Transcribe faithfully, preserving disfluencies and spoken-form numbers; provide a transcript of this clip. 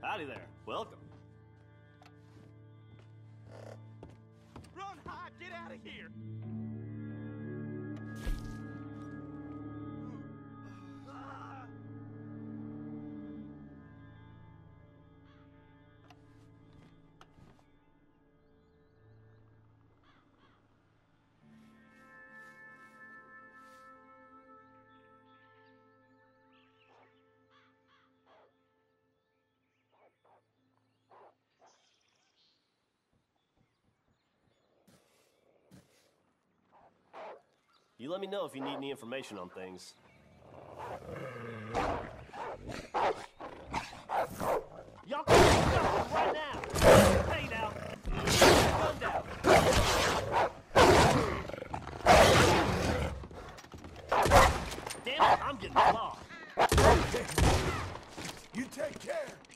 Howdy there. Welcome. Run, Hyde! Get out of here! You let me know if you need any information on things. Y'all can stop right now! Hey now! Gun down! Damn it, I'm getting lost. You take care.